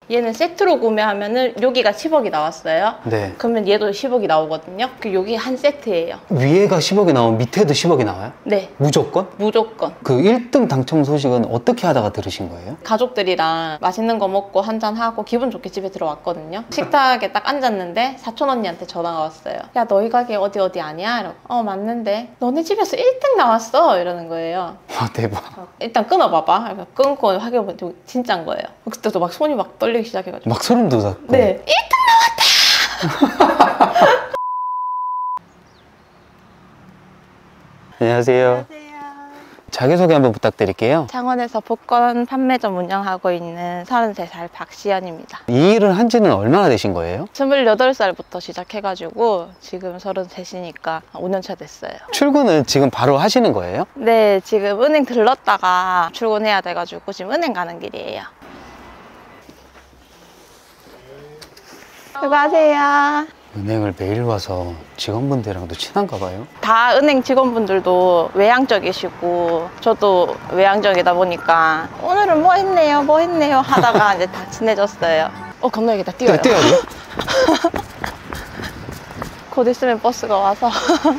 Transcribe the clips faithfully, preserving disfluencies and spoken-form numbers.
얘는 세트로 구매하면은 여기가 십억이 나왔어요. 네. 그러면 얘도 십억이 나오거든요. 그 여기 한 세트예요. 위에가 십억이 나오면 밑에도 십억이 나와요? 네. 무조건? 무조건. 그 일 등 당첨 소식은 어떻게 하다가 들으신 거예요? 가족들이랑 맛있는 거 먹고 한잔하고 기분 좋게 집에 들어왔거든요. 식탁에 딱 앉았는데 사촌 언니한테 전화가 왔어요. 야, 너희 가게 어디 어디 아니야? 이러고, 어, 맞는데 너네 집에서 일 등 나왔어 이러는 거예요. 와, 대박. 일단 끊어봐봐. 끊고 확인해보면 진짜인 거예요. 그때도 막 손이 막 떨리기 시작해가지고 막 소름 돋았고. 네, 일 등 나왔다! 안녕하세요. 안녕하세요. 자기소개 한번 부탁드릴게요. 창원에서 복권 판매점 운영하고 있는 서른세 살 박시연입니다. 이 일을 한 지는 얼마나 되신 거예요? 스물여덟 살부터 시작해가지고 지금 서른셋이니까 오 년 차 됐어요. 출근은 지금 바로 하시는 거예요? 네, 지금 은행 들렀다가 출근해야 돼가지고 지금 은행 가는 길이에요. 수고하세요. 은행을 매일 와서 직원분들이랑도 친한가 봐요? 다 은행 직원분들도 외향적이시고 저도 외향적이다 보니까 오늘은 뭐 했네요 뭐 했네요 하다가 이제 다 친해졌어요. 어, 건너야겠다. 뛰어요. 네, 뛰어야 돼요? 곧 있으면 버스가 와서.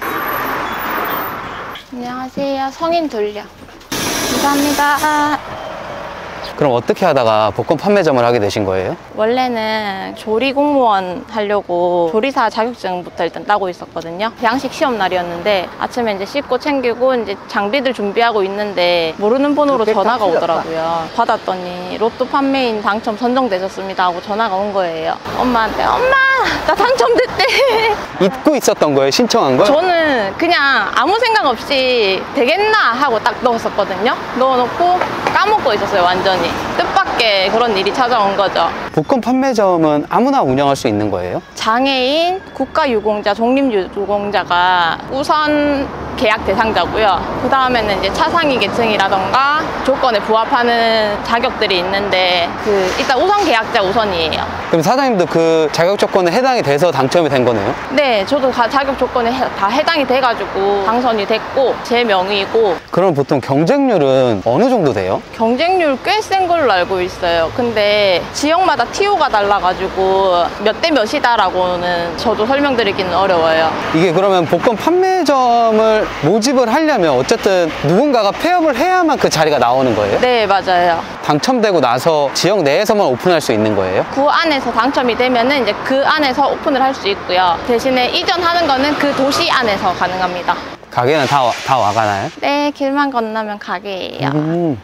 안녕하세요. 성인 둘요. 감사합니다. 그럼 어떻게 하다가 복권 판매점을 하게 되신 거예요? 원래는 조리 공무원 하려고 조리사 자격증부터 일단 따고 있었거든요. 양식 시험 날이었는데 아침에 이제 씻고 챙기고 이제 장비들 준비하고 있는데 모르는 번호로 전화가 오더라고요. 받았더니 로또 판매인 당첨 선정되셨습니다 하고 전화가 온 거예요. 엄마한테 엄마 나 당첨됐대. 잊고 있었던 거예요? 신청한 걸? 저는 그냥 아무 생각 없이 되겠나 하고 딱 넣었었거든요. 넣어놓고 까먹고 있었어요. 완전히 뜻밖의 그런 일이 찾아온 거죠. 복권 판매점은 아무나 운영할 수 있는 거예요? 장애인, 국가유공자, 독립유공자가 우선 계약 대상자고요. 그 다음에는 이제 차상위 계층이라던가 조건에 부합하는 자격들이 있는데 그 일단 우선 계약자 우선이에요. 그럼 사장님도 그 자격 조건에 해당이 돼서 당첨이 된 거네요? 네, 저도 다 자격 조건에 해, 다 해당이 돼가지고 당선이 됐고 제 명의고. 그럼 보통 경쟁률은 어느 정도 돼요? 경쟁률 꽤 센 걸로 알고 있어요. 근데 지역마다 티오가 달라가지고 몇 대 몇이다라고는 저도 설명드리기는 어려워요. 이게 그러면 복권 판매점을 모집을 하려면 어쨌든 누군가가 폐업을 해야만 그 자리가 나오는 거예요? 네, 맞아요. 당첨되고 나서 지역 내에서만 오픈할 수 있는 거예요? 구 안에서 당첨이 되면은 이제 그 안에서 오픈을 할 수 있고요. 대신에 이전하는 거는 그 도시 안에서 가능합니다. 가게는 다, 와- 다 와가나요? 네, 길만 건너면 가게예요. 음.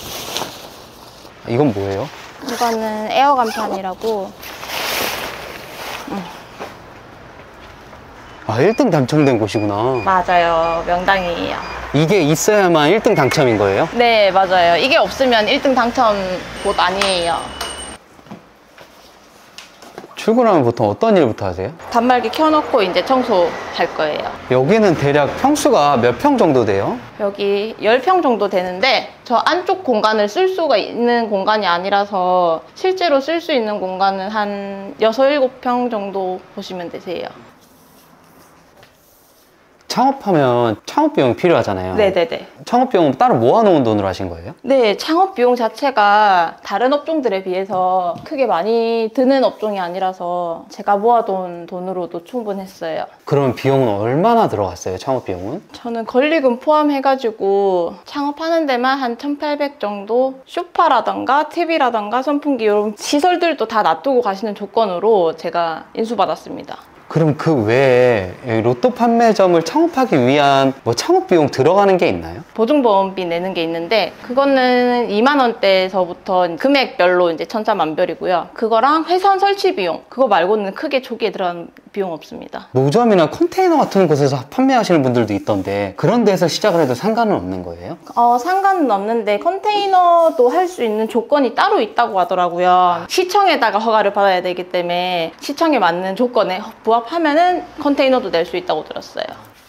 이건 뭐예요? 이거는 에어 간판이라고. 아, 일 등 당첨된 곳이구나. 맞아요. 명당이에요. 이게 있어야만 일 등 당첨인 거예요? 네, 맞아요. 이게 없으면 일 등 당첨 곳 아니에요. 출근하면 보통 어떤 일부터 하세요? 단말기 켜놓고 이제 청소할 거예요. 여기는 대략 평수가 몇 평 정도 돼요? 여기 십 평 정도 되는데 저 안쪽 공간을 쓸 수가 있는 공간이 아니라서 실제로 쓸 수 있는 공간은 한 육, 일곱 평 정도 보시면 되세요. 창업하면 창업 비용이 필요하잖아요. 네네네. 창업 비용은 따로 모아놓은 돈으로 하신 거예요? 네, 창업 비용 자체가 다른 업종들에 비해서 크게 많이 드는 업종이 아니라서 제가 모아둔 돈으로도 충분했어요. 그러면 비용은 얼마나 들어갔어요, 창업 비용은? 저는 권리금 포함해가지고 창업하는 데만 한 천팔백 정도, 쇼파라던가 티비라던가 선풍기 이런 시설들도 다 놔두고 가시는 조건으로 제가 인수받았습니다. 그럼 그 외에 로또 판매점을 창업하기 위한 뭐 창업 비용 들어가는 게 있나요? 보증보험비 내는 게 있는데 그거는 이만 원대에서부터 금액별로 이제 천차만별이고요. 그거랑 회선 설치 비용 그거 말고는 크게 초기에 들어간 비용 없습니다. 노점이나 컨테이너 같은 곳에서 판매하시는 분들도 있던데 그런 데서 시작을 해도 상관은 없는 거예요? 어, 상관은 없는데 컨테이너도 할 수 있는 조건이 따로 있다고 하더라고요. 시청에다가 허가를 받아야 되기 때문에 시청에 맞는 조건에 부합하면은 컨테이너도 낼 수 있다고 들었어요.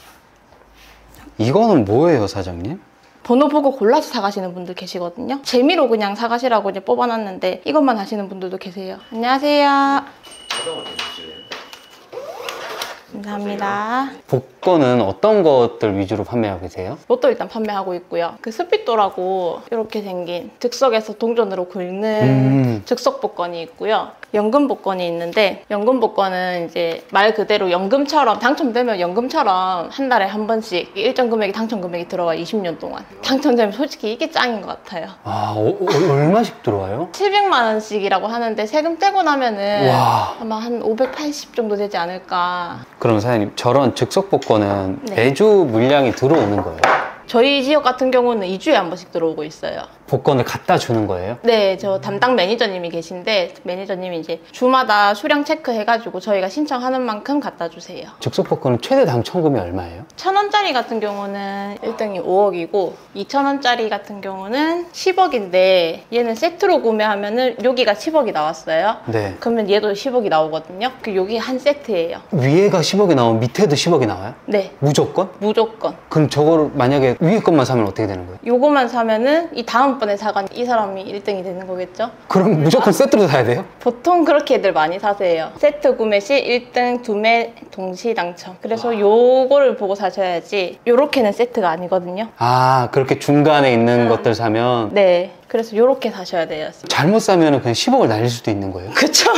이거는 뭐예요, 사장님? 번호 보고 골라서 사가시는 분들 계시거든요. 재미로 그냥 사가시라고 이제 뽑아놨는데 이것만 하시는 분들도 계세요. 안녕하세요. 감사합니다. 복권 복권은 어떤 것들 위주로 판매하고 계세요? 로또 일단 판매하고 있고요. 그 스피또라고 이렇게 생긴 즉석에서 동전으로 긁는 음. 즉석 복권이 있고요. 연금 복권이 있는데 연금 복권은 이제 말 그대로 연금처럼 당첨되면 연금처럼 한 달에 한 번씩 일정 금액이 당첨 금액이 들어와 이십 년 동안 당첨되면 솔직히 이게 짱인 것 같아요. 아, 어, 어, 얼마씩 들어와요? 칠백만 원씩이라고 하는데 세금 떼고 나면은 와. 아마 한 오백팔십 정도 되지 않을까. 그럼 사장님, 저런 즉석 복권은 네. 매주 물량이 들어오는 거예요? 저희 지역 같은 경우는 이 주에 한 번씩 들어오고 있어요. 복권을 갖다 주는 거예요? 네, 저 담당 매니저님이 계신데 매니저님이 이제 주마다 수량 체크해가지고 저희가 신청하는 만큼 갖다 주세요. 즉석 복권은 최대 당첨금이 얼마예요? 천 원짜리 같은 경우는 일 등이 오억이고 이천 원짜리 같은 경우는 십억인데 얘는 세트로 구매하면은 여기가 십억이 나왔어요. 네. 그러면 얘도 십억이 나오거든요. 그 여기 한 세트예요. 위에가 십억이 나오면 밑에도 십억이 나와요? 네, 무조건? 무조건. 그럼 저거를 만약에 위에 것만 사면 어떻게 되는 거예요? 요거만 사면은 이 다음번에 사간 이 사람이 일 등이 되는 거겠죠? 그럼 무조건 세트로 사야 돼요? 보통 그렇게들 많이 사세요. 세트 구매 시 일 등 두 매 동시 당첨. 그래서 요거를 보고 사셔야지 요렇게는 세트가 아니거든요. 아, 그렇게 중간에 있는 것들 사면 네, 그래서 요렇게 사셔야 돼요. 잘못 사면 그냥 십억을 날릴 수도 있는 거예요? 그쵸?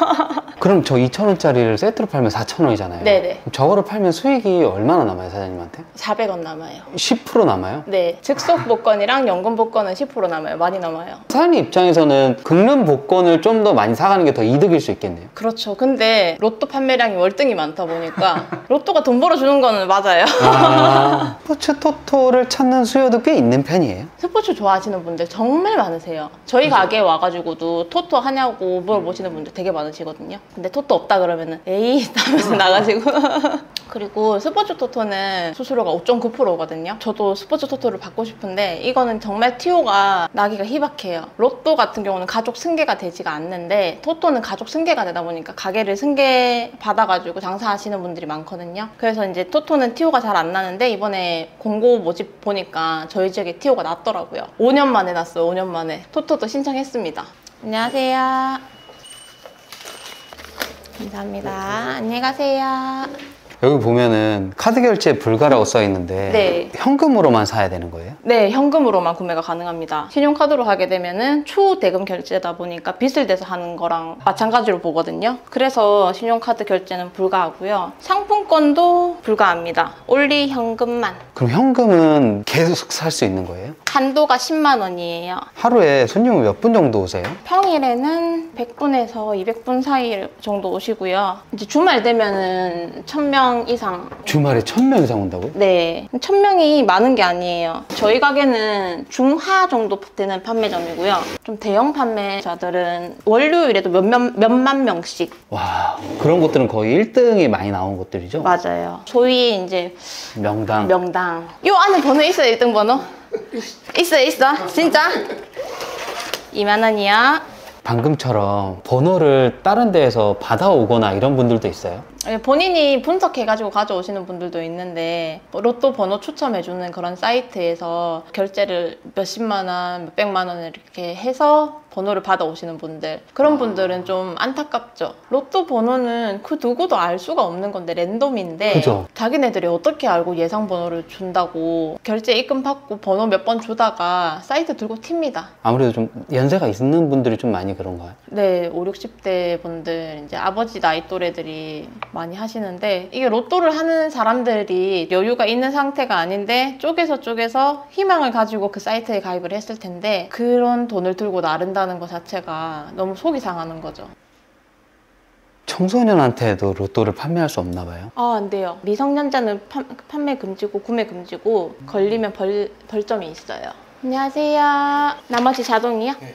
그럼 저 이천 원짜리를 세트로 팔면 사천 원이잖아요. 네네. 그럼 저거를 팔면 수익이 얼마나 남아요, 사장님한테? 사백 원 남아요. 십 퍼센트 남아요? 네, 즉석 복권이랑 연금 복권은 십 퍼센트 남아요. 많이 남아요. 사장님 입장에서는 긁는 복권을 좀 더 많이 사가는 게 더 이득일 수 있겠네요. 그렇죠. 근데 로또 판매량이 월등히 많다 보니까 로또가 돈 벌어주는 거는 맞아요. 아, 스포츠 토토를 찾는 수요도 꽤 있는 편이에요? 스포츠 좋아하시는 분들 정말 많으세요. 저희 가게에 와가지고도 토토 하냐고 물어보시는 분들 되게 많으시거든요. 근데 토토 없다 그러면은 에이 하면서 나가지고 그리고 스포츠 토토는 수수료가 오 점 구 퍼센트거든요. 저도 스포츠 토토를 받고 싶은데 이거는 정말 티오가 나기가 희박해요. 로또 같은 경우는 가족 승계가 되지가 않는데 토토는 가족 승계가 되다 보니까 가게를 승계 받아가지고 장사하시는 분들이 많거든요. 그래서 이제 토토는 티오가 잘 안 나는데 이번에 공고 모집 보니까 저희 지역에 티오가 났더라고요. 오 년 만에 났어요. 오 년 만에. 토토도 신청했습니다. 안녕하세요. 감사합니다. 안녕히 가세요. 여기 보면은 카드 결제 불가라고 써 있는데 네. 현금으로만 사야 되는 거예요? 네, 현금으로만 구매가 가능합니다. 신용카드로 하게 되면은 초대금 결제다 보니까 빚을 대서 하는 거랑 마찬가지로 보거든요. 그래서 신용카드 결제는 불가하고요. 상품권도 불가합니다. 올리 현금만. 그럼 현금은 계속 살 수 있는 거예요? 한도가 십만 원이에요. 하루에 손님이 몇 분 정도 오세요? 평일에는 백 분에서 이백 분 사이 정도 오시고요. 이제 주말 되면은 천 명 이상. 주말에 천 명 이상 온다고요? 네, 천 명이 많은 게 아니에요. 저희 가게는 중하 정도 되는 판매점이고요. 좀 대형 판매자들은 월요일에도 몇몇, 몇만 명씩. 와, 그런 것들은 거의 일 등이 많이 나온 것들이죠? 맞아요. 소위 이제 명당. 명당. 요 안에 번호 있어요, 일 등 번호? 있어, 있어. 진짜? 이만 원이요. 방금처럼 번호를 다른 데에서 받아오거나 이런 분들도 있어요? 본인이 분석해가지고 가져오시는 분들도 있는데 로또 번호 추첨해주는 그런 사이트에서 결제를 몇십만 원, 몇백만 원 이렇게 해서 번호를 받아오시는 분들, 그런 분들은 좀 안타깝죠. 로또 번호는 그 누구도 알 수가 없는 건데 랜덤인데 그죠? 자기네들이 어떻게 알고 예상 번호를 준다고 결제 입금 받고 번호 몇 번 주다가 사이트 들고 튑니다. 아무래도 좀 연세가 있는 분들이 좀 많이 그런가요? 네, 오십, 육십 대 분들, 이제 아버지 나이 또래들이 많이 하시는데 이게 로또를 하는 사람들이 여유가 있는 상태가 아닌데 쪼개서 쪼개서 희망을 가지고 그 사이트에 가입을 했을 텐데 그런 돈을 들고 나른다는 것 자체가 너무 속이 상하는 거죠. 청소년한테도 로또를 판매할 수 없나 봐요? 아, 안 돼요. 미성년자는 판, 판매 금지고 구매 금지고 걸리면 벌, 벌점이 있어요. 안녕하세요. 나머지 자동이요? 네.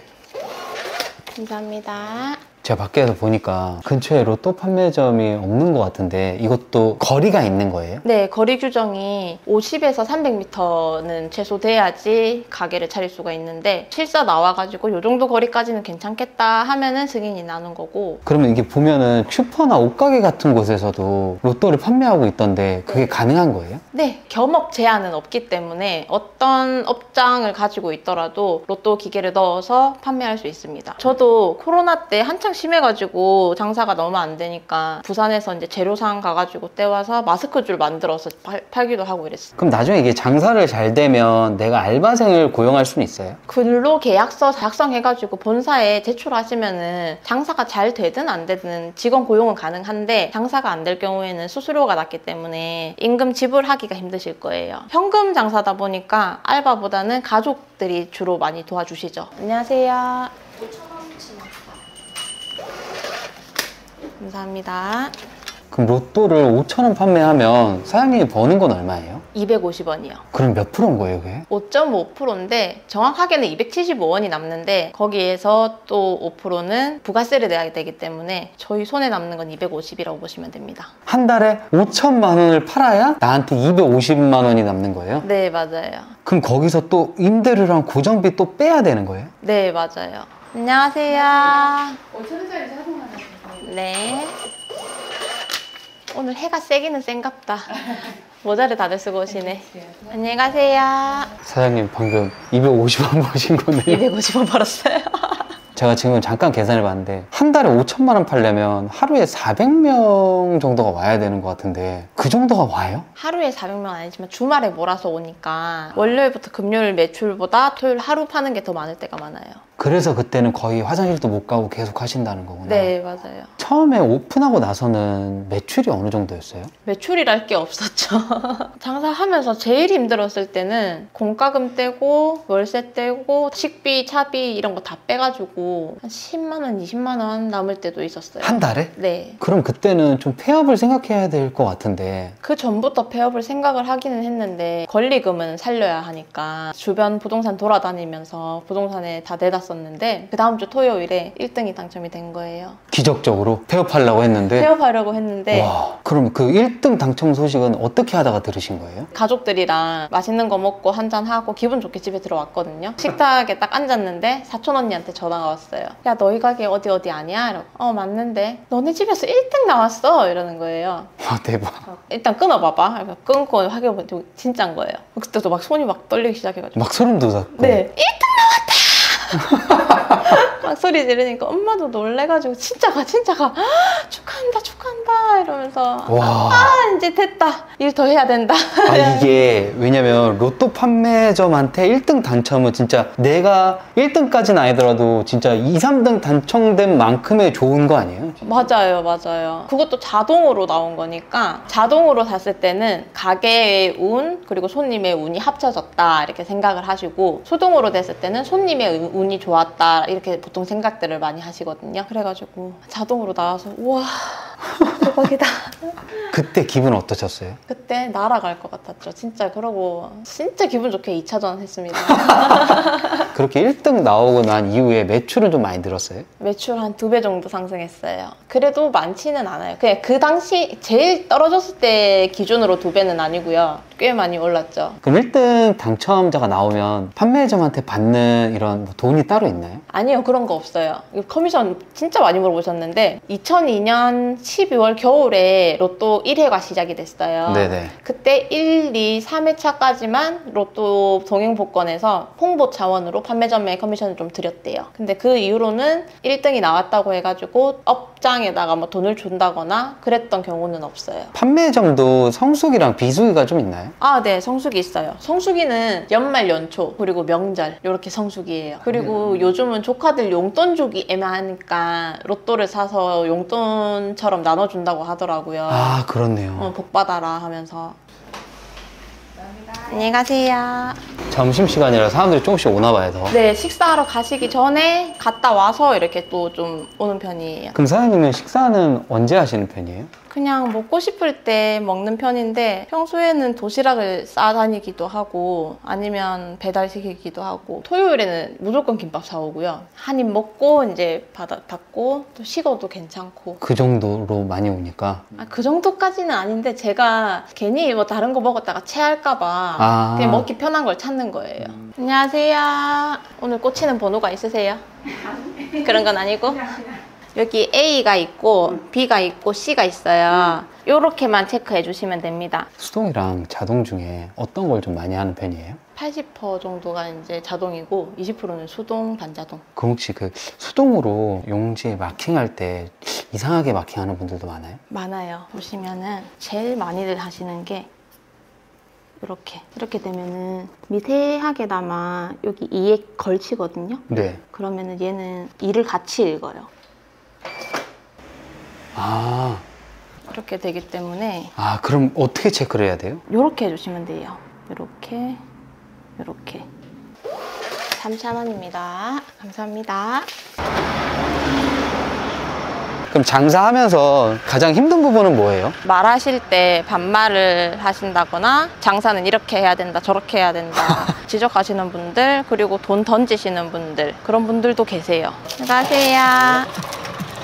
감사합니다. 제가 밖에서 보니까 근처에 로또 판매점이 없는 것 같은데 이것도 거리가 있는 거예요? 네, 거리 규정이 오십에서 삼백 미터는 최소 돼야지 가게를 차릴 수가 있는데 실사 나와가지고 요 정도 거리까지는 괜찮겠다 하면은 승인이 나는 거고. 그러면 이게 보면은 슈퍼나 옷가게 같은 곳에서도 로또를 판매하고 있던데 그게 가능한 거예요? 네, 겸업 제한은 없기 때문에 어떤 업장을 가지고 있더라도 로또 기계를 넣어서 판매할 수 있습니다. 저도 코로나 때 한창 심해가지고 장사가 너무 안 되니까 부산에서 이제 재료상 가가지고 떼와서 마스크줄 만들어서 팔, 팔기도 하고 이랬어요. 그럼 나중에 이게 장사를 잘 되면 내가 알바생을 고용할 수는 있어요? 근로계약서 작성해가지고 본사에 제출하시면은 장사가 잘 되든 안 되든 직원 고용은 가능한데 장사가 안 될 경우에는 수수료가 낮기 때문에 임금 지불하기가 힘드실 거예요. 현금 장사다 보니까 알바보다는 가족들이 주로 많이 도와주시죠. 안녕하세요. 감사합니다. 그럼 로또를 오천 원 판매하면 사장님이 버는 건 얼마예요? 이백오십 원이요. 그럼 몇 프로인 거예요, 그게? 오 점 오 퍼센트인데 정확하게는 이백칠십오 원이 남는데 거기에서 또 오 퍼센트는 부가세를 내야 되기 때문에 저희 손에 남는 건 이백오십이라고 보시면 됩니다. 한 달에 오천만 원을 팔아야 나한테 이백오십만 원이 남는 거예요? 네, 맞아요. 그럼 거기서 또 임대료랑 고정비 또 빼야 되는 거예요? 네, 맞아요. 안녕하세요. 오천 원짜리 자동화 하셨어요? 네. 오늘 해가 세기는 센갑다. 모자를 다들 쓰고 오시네. 안녕히 가세요. 사장님 방금 이백오십 원 버신 거네요. 이백오십 원 벌었어요. 제가 지금 잠깐 계산해 봤는데 한 달에 오천만 원 팔려면 하루에 사백 명 정도가 와야 되는 것 같은데 그 정도가 와요? 하루에 사백 명 아니지만 주말에 몰아서 오니까 월요일부터 금요일 매출보다 토요일 하루 파는 게 더 많을 때가 많아요. 그래서 그때는 거의 화장실도 못 가고 계속 하신다는 거구나. 네, 맞아요. 처음에 오픈하고 나서는 매출이 어느 정도였어요? 매출이랄 게 없었죠. 장사하면서 제일 힘들었을 때는 공과금 떼고 월세 떼고 식비, 차비 이런 거 다 빼가지고 한 십만 원, 이십만 원 남을 때도 있었어요. 한 달에? 네. 그럼 그때는 좀 폐업을 생각해야 될 것 같은데 그 전부터 폐업을 생각을 하기는 했는데 권리금은 살려야 하니까 주변 부동산 돌아다니면서 부동산에 다 내놨었는데 그 다음 주 토요일에 일 등이 당첨이 된 거예요. 기적적으로 폐업하려고 했는데 폐업하려고 했는데 와, 그럼 그 일 등 당첨 소식은 어떻게 하다가 들으신 거예요? 가족들이랑 맛있는 거 먹고 한잔하고 기분 좋게 집에 들어왔거든요. 식탁에 딱 앉았는데 사촌 언니한테 전화가 왔어요. 야, 너희 가게 어디 어디 아니야? 이러고, 어, 맞는데 너네 집에서 일 등 나왔어 이러는 거예요. 와, 대박. 일단 끊어봐봐. 그래서 끊고 확인해보니 진짜인 거예요. 그때도 막 손이 막 떨리기 시작해가지고 막 소름 돋았고. 네, 일 등 막 소리 지르니까 엄마도 놀래가지고 진짜 가 진짜 가 축하한다 축하한다 이러면서 와. 아 이제 됐다 일 더 해야 된다. 아, 이게 왜냐면 로또 판매점한테 일 등 당첨은 진짜 내가 일 등까지는 아니더라도 진짜 이, 삼 등 당첨된 만큼의 좋은 거 아니에요? 맞아요 맞아요. 그것도 자동으로 나온 거니까 자동으로 샀을 때는 가게의 운 그리고 손님의 운이 합쳐졌다 이렇게 생각을 하시고 수동으로 됐을 때는 손님의 운이 좋았다 이렇게 보통 생각들을 많이 하시거든요. 그래가지고 자동으로 나와서 우와 대박이다. 그때 기분 어떠셨어요? 그때 날아갈 것 같았죠. 진짜 그러고 진짜 기분 좋게 이 차전 했습니다. 그렇게 일 등 나오고 난 이후에 매출은 좀 많이 늘었어요? 매출 한 두 배 정도 상승했어요. 그래도 많지는 않아요. 그냥 그 당시 제일 떨어졌을 때 기준으로 두 배는 아니고요. 꽤 많이 올랐죠. 그럼 일 등 당첨자가 나오면 판매점한테 받는 이런 뭐 돈이 따로 있나요? 아니요, 그런 거 없어요. 커미션 진짜 많이 물어보셨는데 이천이 년 십이월 겨울에 로또 일 회가 시작이 됐어요. 네네. 그때 일, 이, 삼 회차까지만 로또 동행 복권에서 홍보 차원으로 판매점에 커미션을 좀 드렸대요. 근데 그 이후로는 일 등이 나왔다고 해가지고 업장에다가 뭐 돈을 준다거나 그랬던 경우는 없어요. 판매점도 성수기랑 비수기가 좀 있나요? 아, 네, 성수기 있어요. 성수기는 연말 연초 그리고 명절 이렇게 성수기예요. 그리고 음. 요즘은 조카들 용돈 주기 애매하니까 로또를 사서 용돈처럼 나눠준다고 하더라고요. 아, 그렇네요. 어, 복 받아라 하면서. 안녕히 가세요. 점심시간이라 사람들이 조금씩 오나 봐요, 더. 네, 식사하러 가시기 전에 갔다 와서 이렇게 또 좀 오는 편이에요. 그럼 사장님은 식사는 언제 하시는 편이에요? 그냥 먹고 싶을 때 먹는 편인데 평소에는 도시락을 싸다니기도 하고 아니면 배달시키기도 하고 토요일에는 무조건 김밥 사오고요. 한 입 먹고 이제 받아, 받고 또 식어도 괜찮고 그 정도로 많이 오니까. 아, 그 정도까지는 아닌데 제가 괜히 뭐 다른 거 먹었다가 체할까 봐 아. 그냥 먹기 편한 걸 찾는 거예요. 안녕하세요. 오늘 꽂히는 번호가 있으세요? 그런 건 아니고? 여기 A가 있고 B가 있고 C가 있어요. 요렇게만 체크해 주시면 됩니다. 수동이랑 자동 중에 어떤 걸 좀 많이 하는 편이에요? 팔십 퍼센트 정도가 이제 자동이고 이십 퍼센트는 수동 반자동. 그럼 혹시 그 수동으로 용지에 마킹할 때 이상하게 마킹하는 분들도 많아요? 많아요. 보시면은 제일 많이들 하시는 게 이렇게 이렇게 되면은 미세하게나마 여기 이에 걸치거든요. 네. 그러면은 얘는 이를 같이 읽어요. 아, 이렇게 되기 때문에 아 그럼 어떻게 체크를 해야 돼요? 이렇게 해주시면 돼요. 이렇게 이렇게 삼천 원입니다. 감사합니다. 그럼 장사하면서 가장 힘든 부분은 뭐예요? 말하실 때 반말을 하신다거나 장사는 이렇게 해야 된다 저렇게 해야 된다 지적하시는 분들, 그리고 돈 던지시는 분들, 그런 분들도 계세요. 안녕하세요.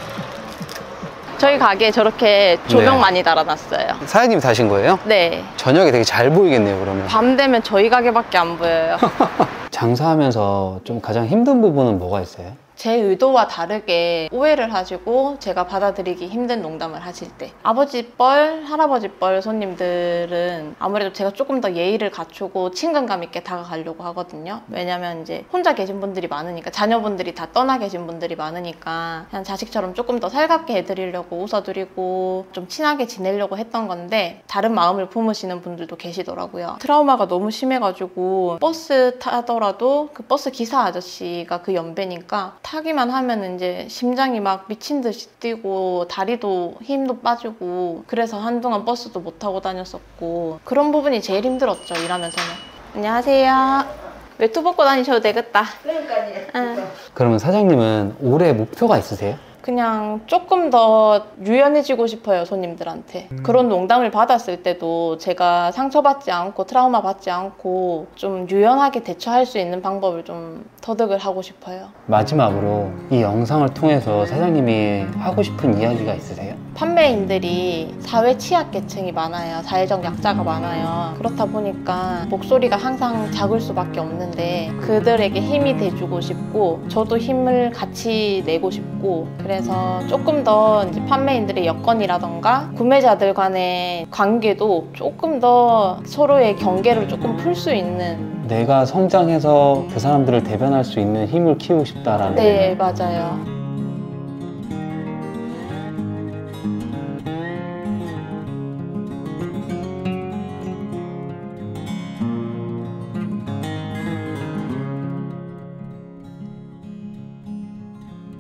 저희 가게에 저렇게 조명 네. 많이 달아놨어요. 사장님이 다신 거예요? 네. 저녁에 되게 잘 보이겠네요, 그러면. 밤 되면 저희 가게밖에 안 보여요. 장사하면서 좀 가장 힘든 부분은 뭐가 있어요? 제 의도와 다르게 오해를 하시고 제가 받아들이기 힘든 농담을 하실 때, 아버지 뻘, 할아버지 뻘 손님들은 아무래도 제가 조금 더 예의를 갖추고 친근감 있게 다가가려고 하거든요. 왜냐면 이제 혼자 계신 분들이 많으니까, 자녀분들이 다 떠나 계신 분들이 많으니까 그냥 자식처럼 조금 더 살갑게 해드리려고 웃어드리고 좀 친하게 지내려고 했던 건데, 다른 마음을 품으시는 분들도 계시더라고요. 트라우마가 너무 심해가지고 버스 타더라도 그 버스 기사 아저씨가 그 연배니까 타기만 하면 이제 심장이 막 미친 듯이 뛰고 다리도 힘도 빠지고, 그래서 한동안 버스도 못 타고 다녔었고, 그런 부분이 제일 힘들었죠, 일하면서는. 안녕하세요. 외투 벗고 다니셔도 되겠다. 그러니까요. 응. 그러면 사장님은 올해 목표가 있으세요? 그냥 조금 더 유연해지고 싶어요, 손님들한테. 음. 그런 농담을 받았을 때도 제가 상처받지 않고 트라우마 받지 않고 좀 유연하게 대처할 수 있는 방법을 좀 터득을 하고 싶어요. 마지막으로 이 영상을 통해서 사장님이 하고 싶은 이야기가 있으세요? 판매인들이 사회 취약계층이 많아요. 사회적 약자가 많아요. 그렇다 보니까 목소리가 항상 작을 수밖에 없는데, 그들에게 힘이 돼주고 싶고 저도 힘을 같이 내고 싶고, 그래서 조금 더 이제 판매인들의 여건이라던가 구매자들 간의 관계도 조금 더 서로의 경계를 조금 풀 수 있는. 내가 성장해서 그 사람들을 대변할 수 있는 힘을 키우고 싶다라는. 네, 맞아요.